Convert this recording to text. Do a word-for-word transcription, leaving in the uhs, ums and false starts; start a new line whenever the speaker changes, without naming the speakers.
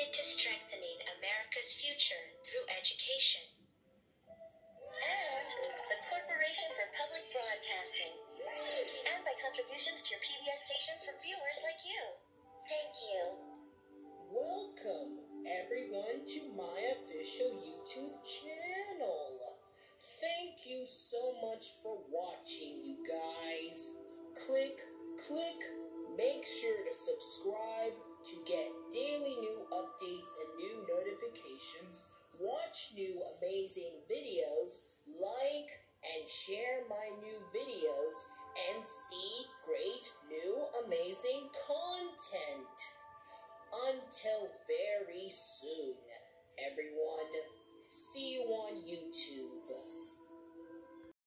committed to strengthening America's future through education. And the Corporation for Public Broadcasting. And by contributions to your P B S station from viewers like you. Thank you.
Welcome, everyone, to my official YouTube channel. Thank you so much for watching, you guys. Click, click, make sure to subscribe to get daily new updates and new notifications. Watch new amazing videos, like and share my new videos, and see great new amazing content. Until very soon.